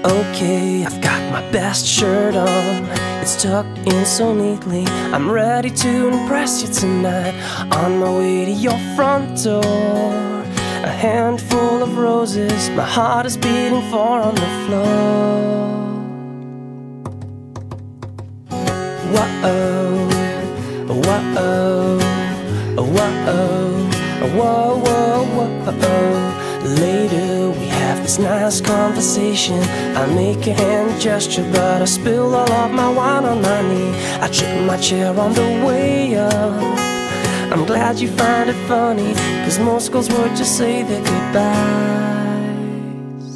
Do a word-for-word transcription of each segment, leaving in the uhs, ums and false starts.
Okay, I've got my best shirt on, it's tucked in so neatly. I'm ready to impress you tonight. On my way to your front door, a handful of roses my heart is beating for on the floor. Whoa, whoa, whoa, whoa, whoa, whoa. Later we have this nice conversation. I make a hand gesture, but I spill all of my wine on my knee. I trip my chair on the way up. I'm glad you find it funny, cause most girls would just say their goodbyes.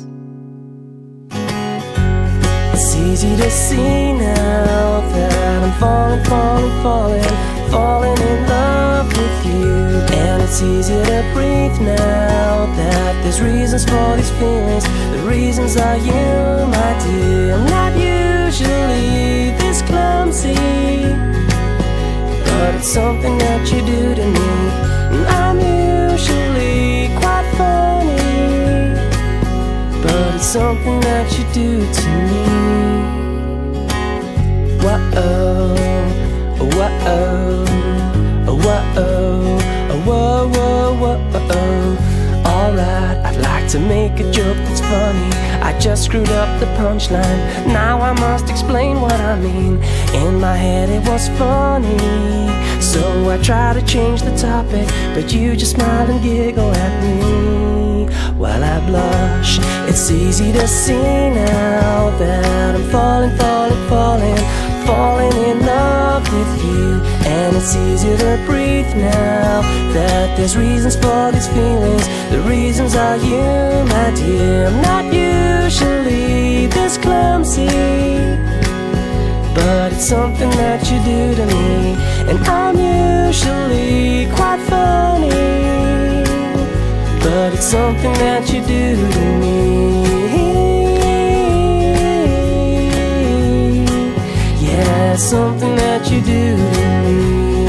It's easy to see now that I'm falling, falling, falling, falling in love with you. And it's easier to breathe now that there's reasons for these feelings. The reasons are you, my dear. I'm not usually this clumsy, but it's something that you do to me. And I'm usually quite funny, but it's something that you do to me. Whoa, whoa, whoa, whoa, whoa, whoa. Alright, I'd like to make a joke that's funny. I just screwed up the punchline. Now I must explain what I mean. In my head it was funny, so I try to change the topic, but you just smile and giggle at me while I blush. It's easy to see now that I'm falling, falling, falling, falling in love with you. And it's easier to breathe now that there's reasons for these feelings. The reasons are you, my dear. I'm not usually this clumsy, but it's something that you do to me. And I'm usually quite funny, but it's something that you do to me. Yeah, it's something that you do to me.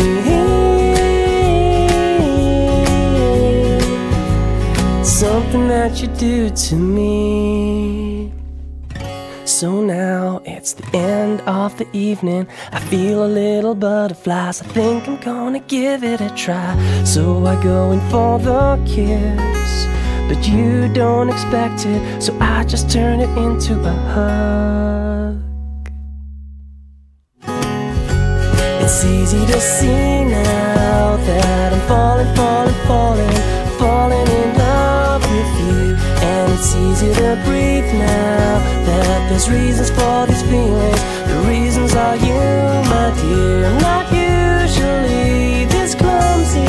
Something that you do to me. So now it's the end of the evening. I feel a little butterflies. I think I'm gonna give it a try. So I go in for the kiss, but you don't expect it, so I just turn it into a hug. It's easy to see now that I'm falling, falling, falling, falling in love with you. And it's easy to breathe now that there's reasons for these feelings. The reasons are you, my dear. I'm not usually this clumsy,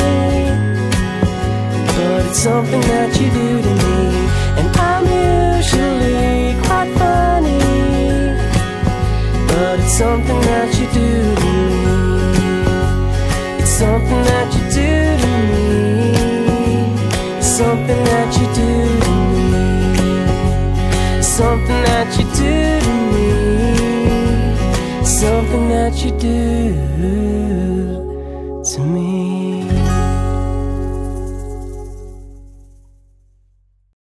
but it's something that you do to me. And I'm usually quite funny, but it's something that you do to me. It's something that you do to me. It's something that you do to me. It's something that you do to me. It's something that you do to me.